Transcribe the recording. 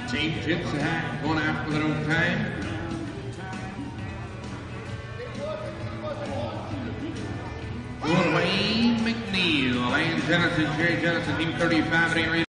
Team Tips Hat going out for their own time. Wayne McNeil, Lane Jennison, Jerry Jennison, Team 35 at